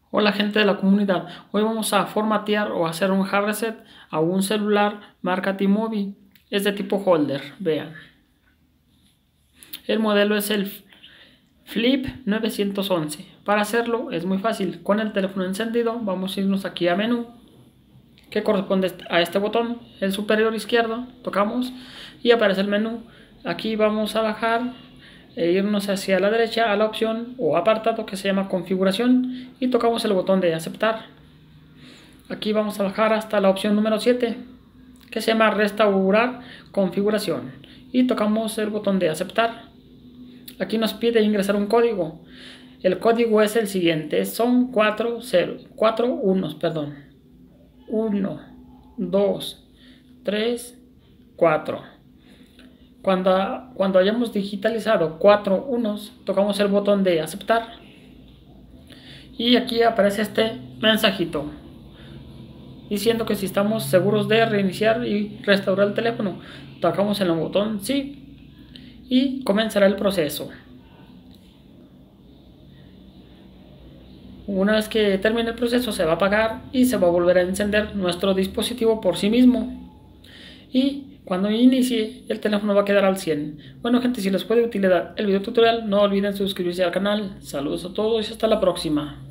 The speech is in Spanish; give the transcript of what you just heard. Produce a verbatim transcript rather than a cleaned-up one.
Hola gente de la comunidad, hoy vamos a formatear o hacer un hard reset a un celular marca T-Mobile. Es de tipo holder, vean. El modelo es el Flip novecientos once. Para hacerlo es muy fácil, con el teléfono encendido vamos a irnos aquí a menú, que corresponde a este botón, el superior izquierdo, tocamos y aparece el menú. Aquí vamos a bajar e irnos hacia la derecha a la opción o apartado que se llama configuración y tocamos el botón de aceptar. Aquí vamos a bajar hasta la opción número siete, que se llama restaurar configuración, y tocamos el botón de aceptar. Aquí nos pide ingresar un código. El código es el siguiente, son cuatro ceros, cuatro unos, perdón. uno, dos, tres, cuatro. Cuando, cuando hayamos digitalizado cuatro unos, tocamos el botón de aceptar. Y aquí aparece este mensajito diciendo que si estamos seguros de reiniciar y restaurar el teléfono. Tocamos en el botón sí y comenzará el proceso. Una vez que termine el proceso se va a apagar y se va a volver a encender nuestro dispositivo por sí mismo. Y cuando inicie el teléfono va a quedar al cien. Bueno gente, si les fue de utilidad el video tutorial, no olviden suscribirse al canal. Saludos a todos y hasta la próxima.